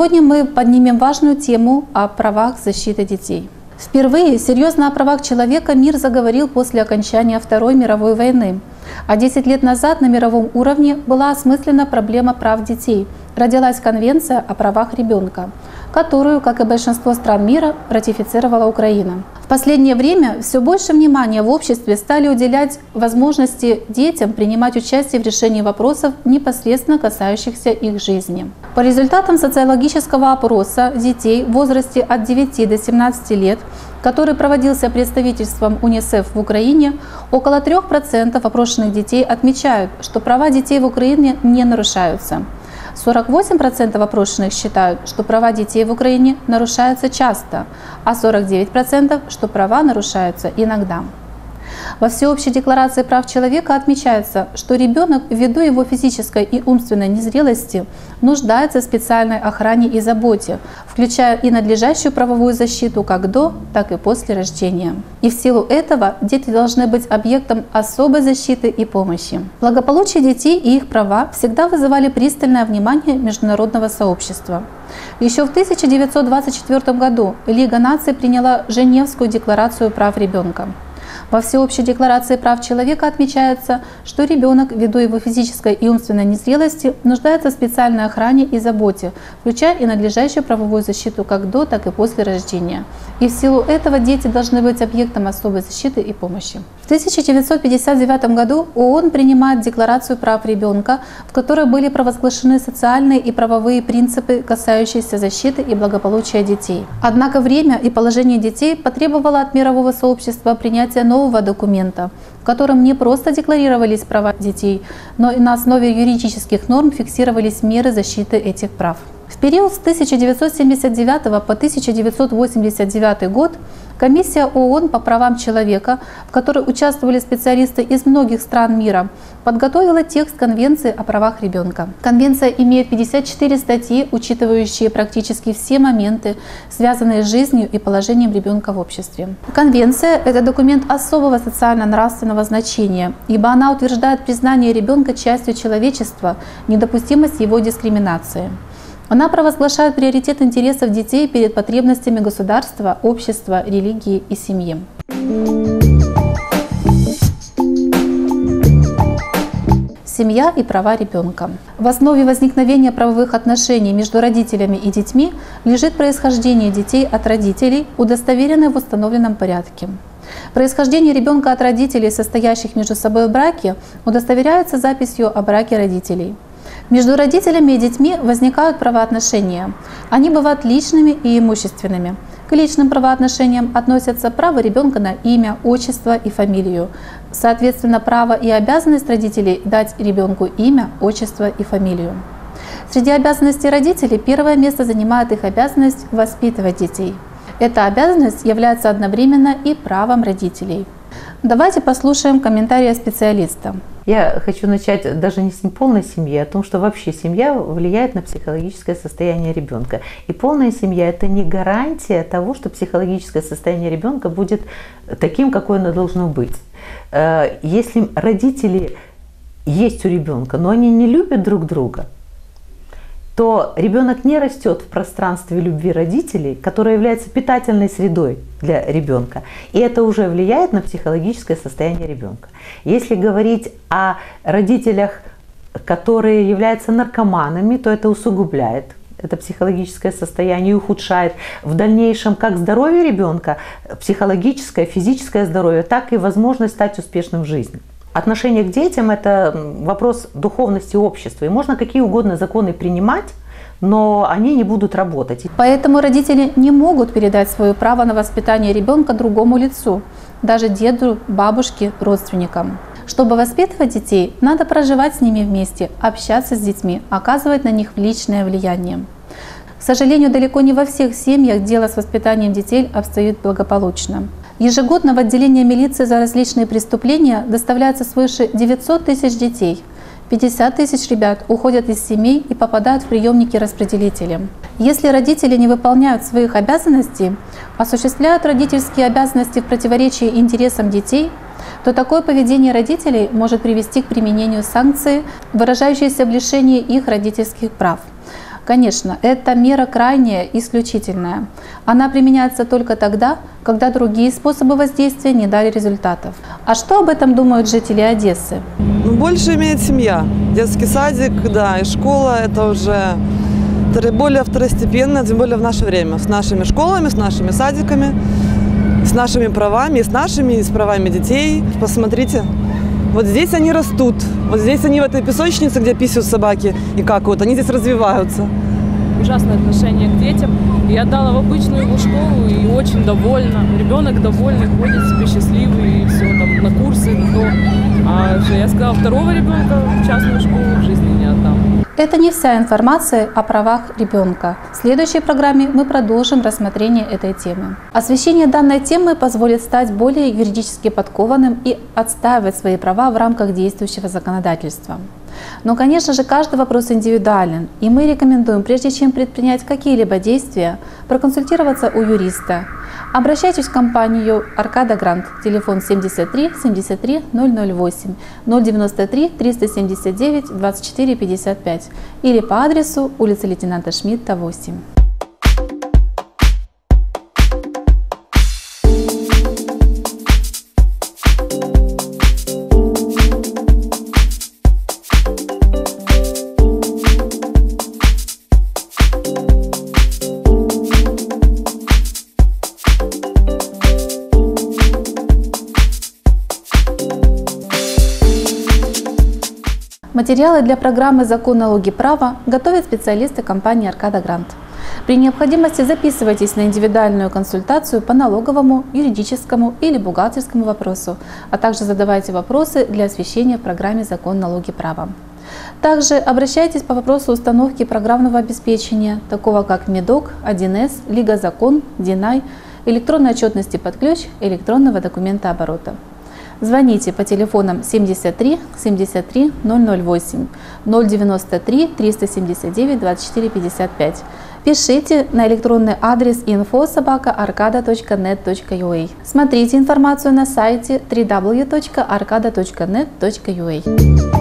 Сегодня мы поднимем важную тему о правах защиты детей. Впервые серьезно о правах человека мир заговорил после окончания Второй мировой войны. А 10 лет назад на мировом уровне была осмыслена проблема прав детей. Родилась Конвенция о правах ребенка, которую, как и большинство стран мира, ратифицировала Украина. В последнее время все больше внимания в обществе стали уделять возможности детям принимать участие в решении вопросов, непосредственно касающихся их жизни. По результатам социологического опроса детей в возрасте от 9 до 17 лет, который проводился представительством УНИСЕФ в Украине, около 3% опрошенных детей отмечают, что права детей в Украине не нарушаются. 48% опрошенных считают, что права детей в Украине нарушаются часто, а 49%, что права нарушаются иногда. Во Всеобщей декларации прав человека отмечается, что ребенок ввиду его физической и умственной незрелости нуждается в специальной охране и заботе, включая и надлежащую правовую защиту как до, так и после рождения. И в силу этого дети должны быть объектом особой защиты и помощи. Благополучие детей и их права всегда вызывали пристальное внимание международного сообщества. Еще в 1924 году Лига наций приняла Женевскую декларацию прав ребенка. Во Всеобщей декларации прав человека отмечается, что ребенок, ввиду его физической и умственной незрелости, нуждается в специальной охране и заботе, включая и надлежащую правовую защиту как до, так и после рождения. И в силу этого дети должны быть объектом особой защиты и помощи. В 1959 году ООН принимает Декларацию прав ребенка, в которой были провозглашены социальные и правовые принципы, касающиеся защиты и благополучия детей. Однако время и положение детей потребовало от мирового сообщества принятия нового документа, в котором не просто декларировались права детей, но и на основе юридических норм фиксировались меры защиты этих прав. В период с 1979 по 1989 год Комиссия ООН по правам человека, в которой участвовали специалисты из многих стран мира, подготовила текст Конвенции о правах ребенка. Конвенция имеет 54 статьи, учитывающие практически все моменты, связанные с жизнью и положением ребенка в обществе. Конвенция – это документ особого социально-нравственного значения, ибо она утверждает признание ребенка частью человечества, недопустимость его дискриминации. Она провозглашает приоритет интересов детей перед потребностями государства, общества, религии и семьи. Семья и права ребенка. В основе возникновения правовых отношений между родителями и детьми лежит происхождение детей от родителей, удостоверенное в установленном порядке. Происхождение ребенка от родителей, состоящих между собой в браке, удостоверяется записью о браке родителей. Между родителями и детьми возникают правоотношения. Они бывают личными и имущественными. К личным правоотношениям относятся право ребенка на имя, отчество и фамилию. Соответственно, право и обязанность родителей дать ребенку имя, отчество и фамилию. Среди обязанностей родителей первое место занимает их обязанность воспитывать детей. Эта обязанность является одновременно и правом родителей. Давайте послушаем комментарии специалиста. Я хочу начать даже не с неполной семьи, а о том, что вообще семья влияет на психологическое состояние ребенка. И полная семья – это не гарантия того, что психологическое состояние ребенка будет таким, какое оно должно быть. Если родители есть у ребенка, но они не любят друг друга, то ребенок не растет в пространстве любви родителей, которая является питательной средой для ребенка. И это уже влияет на психологическое состояние ребенка. Если говорить о родителях, которые являются наркоманами, то это усугубляет это психологическое состояние и ухудшает в дальнейшем как здоровье ребенка, психологическое, физическое здоровье, так и возможность стать успешным в жизни. Отношение к детям – это вопрос духовности общества. И можно какие угодно законы принимать, но они не будут работать. Поэтому родители не могут передать свое право на воспитание ребенка другому лицу, даже деду, бабушке, родственникам. Чтобы воспитывать детей, надо проживать с ними вместе, общаться с детьми, оказывать на них личное влияние. К сожалению, далеко не во всех семьях дело с воспитанием детей обстоит благополучно. Ежегодно в отделение милиции за различные преступления доставляется свыше 900 тысяч детей. 50 тысяч ребят уходят из семей и попадают в приемники-распределители. Если родители не выполняют своих обязанностей, осуществляют родительские обязанности в противоречии интересам детей, то такое поведение родителей может привести к применению санкций, выражающейся в лишении их родительских прав. Конечно, эта мера крайняя и исключительная. Она применяется только тогда, когда другие способы воздействия не дали результатов. А что об этом думают жители Одессы? Больше имеет семья. Детский садик, да, и школа – это уже более второстепенно, тем более в наше время. С нашими школами, с нашими садиками, с нашими правами, и с правами детей. Посмотрите, вот здесь они растут, вот здесь они в этой песочнице, где писают собаки и какают, они здесь развиваются. Ужасное отношение к детям. Я отдала в обычную его школу и очень довольна. Ребенок довольный, ходит себе счастливый, и все, там, на курсы, на то. А я сказала, второго ребенка в частную школу в жизни не отдам. Это не вся информация о правах ребенка. В следующей программе мы продолжим рассмотрение этой темы. Освещение данной темы позволит стать более юридически подкованным и отстаивать свои права в рамках действующего законодательства. Но, конечно же, каждый вопрос индивидуален, и мы рекомендуем, прежде чем предпринять какие-либо действия, проконсультироваться у юриста. Обращайтесь в компанию Аркада Грант, телефон 73 73 008 093 379 24 55 или по адресу улица лейтенанта Шмидта, 8. Материалы для программы «Закон, налоги, право» готовят специалисты компании «Аркада Грант». При необходимости записывайтесь на индивидуальную консультацию по налоговому, юридическому или бухгалтерскому вопросу, а также задавайте вопросы для освещения в программе «Закон, налоги, право». Также обращайтесь по вопросу установки программного обеспечения, такого как МЕДОК, 1С, Лига Закон, Динай, электронной отчетности под ключ, электронного документа оборота. Звоните по телефонам 73 73 008 093 379 24 55. Пишите на электронный адрес info@arcada.net.ua. Смотрите информацию на сайте www.arcada.net.ua.